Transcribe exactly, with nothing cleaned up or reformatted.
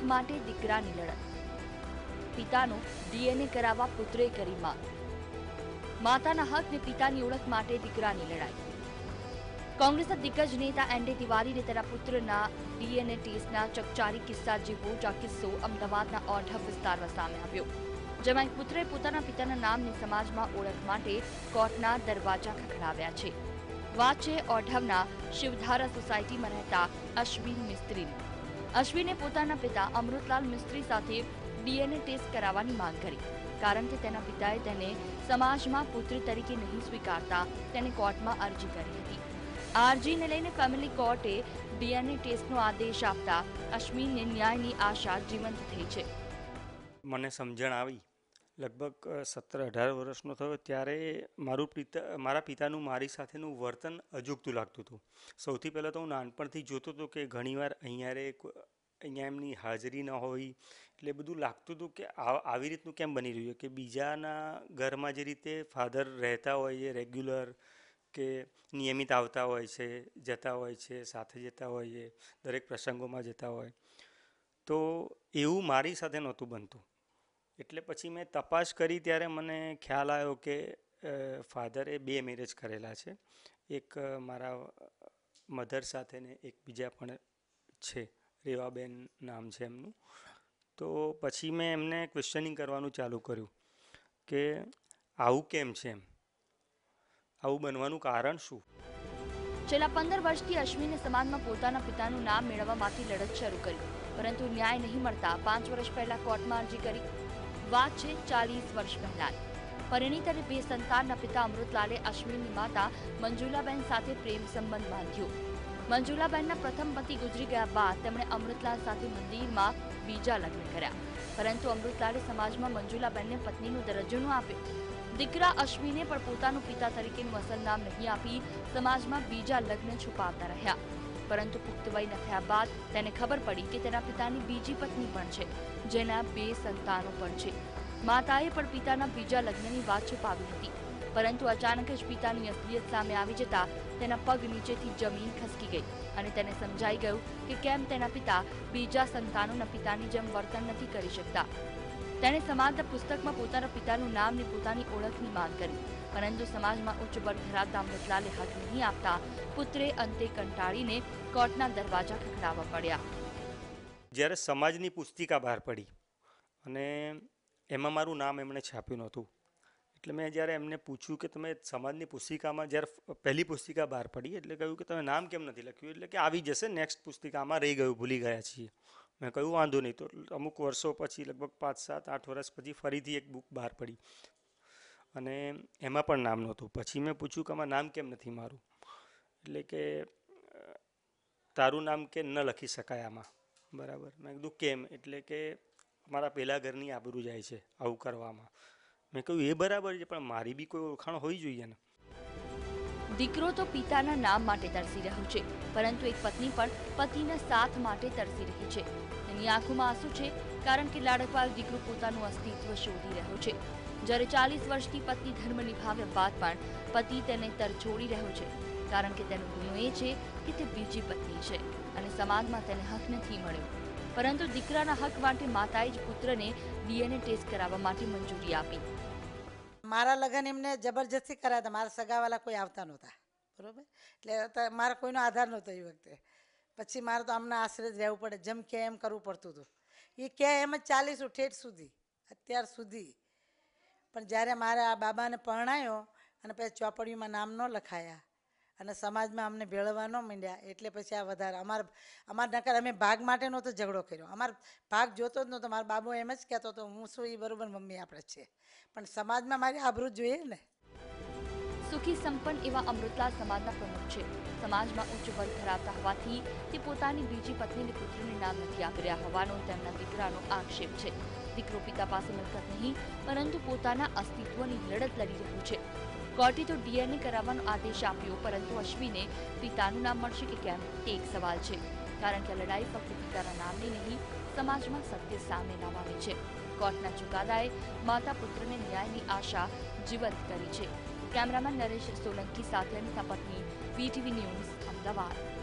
માટે દીકરાની લડત, પિતાનો ડીએનએ કરાવવા પુત્રે કરી માંગ, માતાના હક ને પિતાની ઓળખ માટે દીકરાની લડાઈ। કોંગ્રેસના દિગ્ગજ નેતા એનડી તિવારીને તેના પુત્રના ડીએનએ ટેસ્ટના ચકચારી કિસ્સા જેવો જ આ કિસ્સો અમદાવાદના ઓઢવ વિસ્તારમાં સામે આવ્યો, જેમાં એક પુત્રે પોતાના પિતાના નામની સમાજમાં ઓળખ માટે કોર્ટના દરવાજા ખખડાવ્યા છે। વાત છે ઓઢવના શિવધારા સોસાયટીમાં રહેતા અશ્વિન મિસ્ત્રીની। અશ્વિને પોતાના પિતા અમૃતલાલ મિસ્ત્રી સાથે ડીએનએ ટેસ્ટ કરાવવાની માંગ કરી, કારણ કે તેના પિતાએ તેને સમાજમાં પુત્ર તરીકે નહીં સ્વીકારતા તેને કોર્ટમાં અરજી કરી હતી। આ અરજીને લઈને ફેમિલી કોર્ટે ડીએનએ ટેસ્ટનો આદેશ આપતા અશ્વિનને ન્યાયની આશા જીવંત થઈ છે। મને સમજણ આવી લગભગ સત્તર અઢાર વર્ષનો થયો ત્યારે મારું પિતા મારા પિતાનું મારી સાથેનું વર્તન અજુગતું લાગતું હતું। સૌથી પહેલાં તો હું નાનપણથી જોતો હતો કે ઘણીવાર અહીંયા રે અહીંયા એમની હાજરી ન હોય એટલે બધું લાગતું હતું કે આવી રીતનું કેમ બની રહ્યું કે બીજાના ઘરમાં જે રીતે ફાધર રહેતા હોય છે રેગ્યુલર કે નિયમિત આવતા હોય છે, જતા હોય છે, સાથે જતા હોય છે, દરેક પ્રસંગોમાં જતા હોય, તો એવું મારી સાથે નહોતું બનતું। એટલે પછી મેં તપાસ કરી ત્યારે મને ખ્યાલ આવ્યો કે ફાધરે બે મેરેજ કરેલા છે, એક મારા મધર સાથે ને એક બીજા પણ છે, રેવાબેન નામ છે એમનું। તો પછી મેં એમને ક્વેશ્ચનિંગ કરવાનું ચાલુ કર્યું કે આવું કેમ છે, એમ આવું બનવાનું કારણ શું। છેલ્લા પંદર વર્ષથી અશ્વિને સમાજમાં પોતાના પિતાનું નામ મેળવવા માટે લડત શરૂ કરી, પરંતુ ન્યાય નહીં મળતા પાંચ વર્ષ પહેલા કોર્ટમાં અરજી કરી। વાત છે ચાલીસ વર્ષ પહેલાની। પરિણીત અને બે સંતાનના પિતા અમૃતલાલે અશ્વિનની માતા મંજુલાબેન સાથે પ્રેમ સંબંધ બાંધ્યો। મંજુલાબેનના પ્રથમ પતિ ગુજરી ગયા બાદ તેમણે અમૃતલાલ સાથે મંદિરમાં બીજા લગ્ન કર્યા, પરંતુ અમૃતલાલે સમાજમાં મંજુલાબેનને પત્નીનો દરજ્જો ન આપ્યો। દીકરા અશ્વિને પણ પોતાનું પિતા તરીકેનું અસલ નામ નહીં આપી સમાજમાં બીજા લગ્ન છુપાવતા રહ્યા, પરંતુ પુખ્ત વયના થયા બાદ તેને ખબર પડી કે તેના પિતાની બીજી પત્ની પણ છે, જેના બે સંતાનો પણ છે। માતાએ પણ પિતાના બીજા લગ્નની વાત છુપાવી હતી, પરંતુ અચાનક જ પિતાની અસલિયત સામે આવી જતા તેના પગ નીચેથી જમીન ખસકી ગઈ અને તેને સમજાઈ ગયું કે કેમ તેના પિતા બીજા સંતાનોના પિતાની જેમ વર્તન નથી કરી શકતા। તેણે સમાજના પુસ્તકમાં પોતાના પિતાનું નામ ને પોતાની ઓળખની માંગ કરી, પરંતુ સમાજમાં ઉચ્ચ વર્ગ ધરાવતા અમૃતલાલે હક નહીં આપતા પુત્રે અંતે કંટાળીને કોર્ટના દરવાજા ખખડાવવા પડ્યા। જ્યારે સમાજની પુસ્તિકા બહાર પડી અને એમાં મારું નામ એમણે છાપ્યું નહોતું, એટલે મેં જ્યારે એમને પૂછ્યું કે તમે સમાજની પુસ્તિકામાં જ્યારે પહેલી પુસ્તિકા બહાર પડી એટલે કહ્યું કે તમે નામ કેમ નથી લખ્યું, એટલે કે આવી જશે નેક્સ્ટ પુસ્તિકામાં, રહી ગયું, ભૂલી ગયા છીએ। મેં કહ્યું વાંધો નહીં। તો અમુક વર્ષો પછી લગભગ પાંચ સાત આઠ વર્ષ પછી ફરીથી એક બુક બહાર પડી અને એમાં પણ નામ નહોતું। પછી મેં પૂછ્યું કે આમાં નામ કેમ નથી મારું, એટલે કે તારું નામ કે ન લખી શકાય આમાં, બરાબર। મેં કીધું કેમ, એટલે કે મારા પહેલાં ઘરની આબરૂ જાય છે આવું કરવામાં। મેં કહ્યું એ બરાબર છે, પણ મારી બી કોઈ ઓળખાણ હોવી જોઈએ ને। દીકરો તો પિતાના નામ માટે તરસી રહ્યો છે, પરંતુ એક પત્ની પણ પતિના સાથ માટે તરસી રહી છે। તેની આંખોમાં આંસુ છે, કારણ કે લાડકવાલ દીકરો પોતાનું અસ્તિત્વ શોધી રહ્યો છે, જ્યારે ચાલીસ વર્ષથી પત્ની ધર્મ નિભાવ્યા બાદ પણ પતિ તેને તરછોડી રહ્યો છે, કારણ કે તેનો ગુનો એ છે કે તે બીજી પત્ની છે અને સમાજમાં તેને હક નથી મળ્યો। પરંતુ દીકરાના હક માટે માતાએ જ પુત્રને ડીએનએ ટેસ્ટ કરાવવા માટે મંજૂરી આપી। મારા લગ્ન એમને જબરજસ્તી કરાયા હતા, મારા સગાવાલા કોઈ આવતા નહોતા, બરાબર, એટલે મારા કોઈનો આધાર નહોતો એ વખતે। પછી મારે તો આમના આશરે જ રહેવું પડે, જેમ કે એમ કરવું પડતું હતું। એ કે એમ જ ચાલીશું ઠેઠ સુધી, અત્યાર સુધી। પણ જ્યારે મારે આ બાબાને પરણાયો અને પછી ચોપડીમાં નામ ન લખાયા અને સમાજમાં અમને ભેળવવા ન માંડ્યા, એટલે પછી આ વધારે અમારે અમારા નકર અમે ભાગ માટે નહોતો ઝઘડો કર્યો, અમારો ભાગ જોતો જ નહોતો। મારો બાબો એમ જ કહેતો હતો હું શું એ બરાબર મમ્મી આપણે છે, પણ સમાજમાં મારી આબરૂ જોઈએ ને। સુખી સંપન્ન એવા અમૃતલાલ સમાજના પ્રમુખ છે। સમાજમાં ઉચ્ચ વર્ગ ધરાવતા હોવાથી તે પોતાની બીજી પત્નીને પુત્રને નામ નથી આપી રહ્યા હોવાનો તેમના દીકરાનો આક્ષેપ છે। દીકરો પિતા પાસે મિલકત નહીં, પરંતુ પોતાના અસ્તિત્વની લડત લડી રહ્યો છે। કોર્ટે તો ડીએનએ કરાવવાનો આદેશ આપ્યો, પરંતુ અશ્વિને પિતાનું નામ મળશે કે કેમ તે એક સવાલ છે, કારણ કે લડાઈ ફક્ત પિતાના નામની નહીં, સમાજમાં સત્ય સામે લાવવાની છે। કોર્ટના ચુકાદાએ માતા પુત્રને ન્યાયની આશા જીવંત કરી છે। કેમેરામેન નરેશ સોલંકી સાથે અનિતા પટની, વીટીવી ન્યૂઝ, અમદાવાદ।